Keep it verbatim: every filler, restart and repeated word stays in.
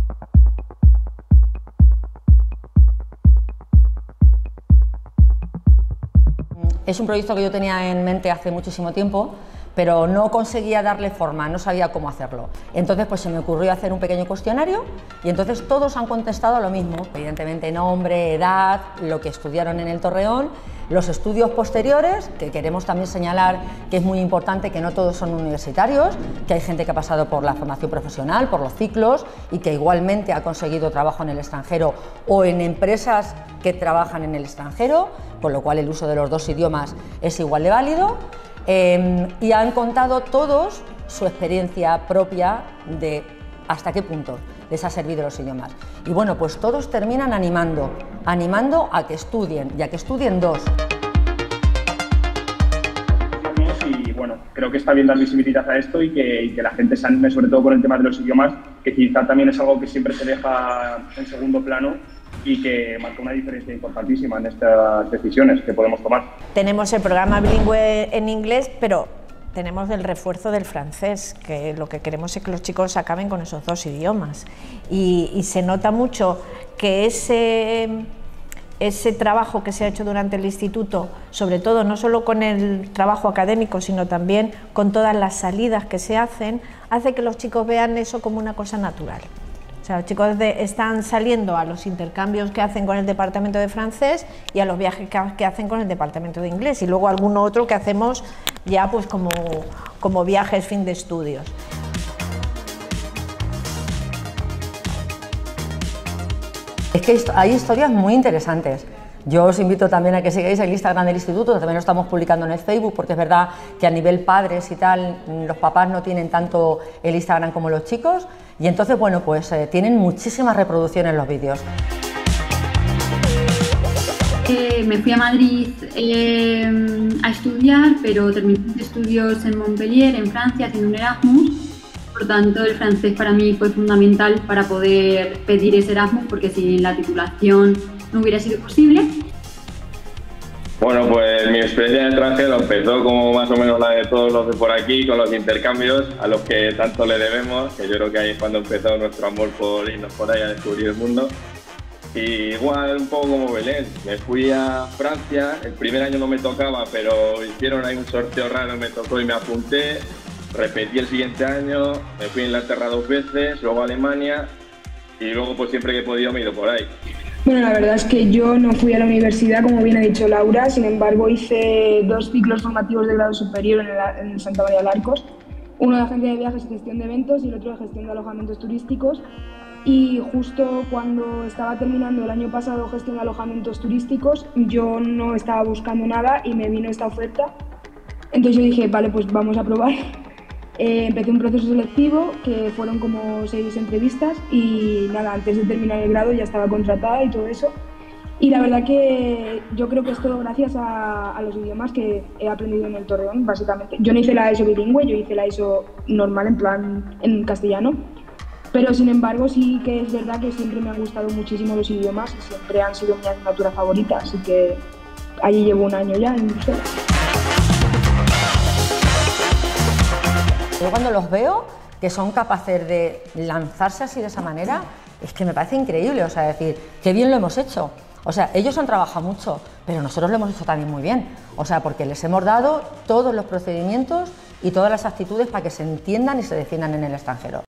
Es un proyecto que yo tenía en mente hace muchísimo tiempo, pero no conseguía darle forma, no sabía cómo hacerlo. Entonces pues se me ocurrió hacer un pequeño cuestionario y entonces todos han contestado lo mismo, evidentemente nombre, edad, lo que estudiaron en el Torreón, los estudios posteriores, que queremos también señalar que es muy importante que no todos son universitarios, que hay gente que ha pasado por la formación profesional, por los ciclos y que igualmente ha conseguido trabajo en el extranjero o en empresas que trabajan en el extranjero, con lo cual el uso de los dos idiomas es igual de válido. Eh, y han contado todos su experiencia propia de hasta qué punto les ha servido los idiomas. Y bueno, pues todos terminan animando, animando a que estudien y a que estudien dos. Y bueno, creo que está bien dar visibilidad a esto y que, y que la gente se anime sobre todo con el tema de los idiomas, que quizá también es algo que siempre se deja en segundo plano y que marca una diferencia importantísima en estas decisiones que podemos tomar. Tenemos el programa bilingüe en inglés, pero tenemos el refuerzo del francés, que lo que queremos es que los chicos acaben con esos dos idiomas. Y, y se nota mucho que ese, ese trabajo que se ha hecho durante el instituto, sobre todo no solo con el trabajo académico, sino también con todas las salidas que se hacen, hace que los chicos vean eso como una cosa natural. O sea, los chicos de, están saliendo a los intercambios que hacen con el departamento de francés y a los viajes que, que hacen con el departamento de inglés y luego alguno otro que hacemos ya pues como, como viajes fin de estudios. Es que hay historias muy interesantes. Yo os invito también a que sigáis el Instagram del instituto, también lo estamos publicando en el Facebook, porque es verdad que a nivel padres y tal, los papás no tienen tanto el Instagram como los chicos, y entonces, bueno, pues eh, tienen muchísimas reproducciones los vídeos. Eh, me fui a Madrid eh, a estudiar, pero terminé mis estudios en Montpellier, en Francia, haciendo un Erasmus. Por tanto, el francés para mí fue fundamental para poder pedir ese Erasmus, porque sin la titulación no hubiera sido posible. Bueno, pues mi experiencia en el extranjero empezó como más o menos la de todos los de por aquí, con los intercambios a los que tanto le debemos, que yo creo que ahí es cuando empezó nuestro amor por irnos por ahí a descubrir el mundo. Y igual un poco como Belén, me fui a Francia, el primer año no me tocaba, pero hicieron ahí un sorteo raro, me tocó y me apunté, repetí el siguiente año, me fui a Inglaterra dos veces, luego a Alemania y luego pues siempre que he podido me he ido por ahí. Bueno, la verdad es que yo no fui a la universidad, como bien ha dicho Laura, sin embargo hice dos ciclos formativos de grado superior en, el, en Santa María de Arcos, uno de agencia de viajes y gestión de eventos y el otro de gestión de alojamientos turísticos. Y justo cuando estaba terminando el año pasado gestión de alojamientos turísticos, yo no estaba buscando nada y me vino esta oferta. Entonces yo dije, vale, pues vamos a probar. Eh, empecé un proceso selectivo que fueron como seis entrevistas y nada, antes de terminar el grado ya estaba contratada y todo eso. Y la verdad que yo creo que es todo gracias a, a los idiomas que he aprendido en el Torreón, básicamente. Yo no hice la ESO bilingüe, yo hice la ESO normal, en plan en castellano. Pero sin embargo sí que es verdad que siempre me han gustado muchísimo los idiomas y siempre han sido mi asignatura favorita, así que allí llevo un año ya en Bruselas. Yo cuando los veo, que son capaces de lanzarse así de esa manera, es que me parece increíble, o sea, decir, qué bien lo hemos hecho. O sea, ellos han trabajado mucho, pero nosotros lo hemos hecho también muy bien. O sea, porque les hemos dado todos los procedimientos y todas las actitudes para que se entiendan y se defiendan en el extranjero.